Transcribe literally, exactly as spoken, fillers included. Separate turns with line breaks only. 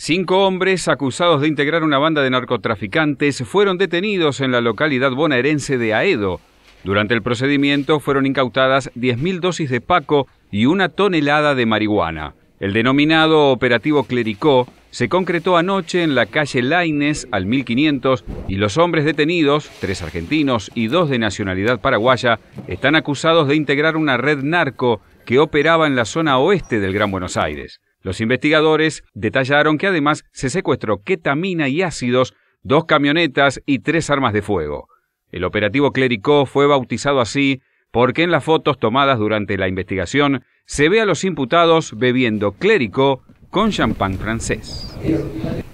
Cinco hombres acusados de integrar una banda de narcotraficantes fueron detenidos en la localidad bonaerense de Aedo. Durante el procedimiento fueron incautadas diez mil dosis de paco y una tonelada de marihuana. El denominado Operativo Clericó se concretó anoche en la calle Laínez al mil quinientos y los hombres detenidos, tres argentinos y dos de nacionalidad paraguaya, están acusados de integrar una red narco que operaba en la zona oeste del Gran Buenos Aires. Los investigadores detallaron que además se secuestró ketamina y ácidos, dos camionetas y tres armas de fuego. El operativo Clericó fue bautizado así porque en las fotos tomadas durante la investigación se ve a los imputados bebiendo Clericó con champán francés.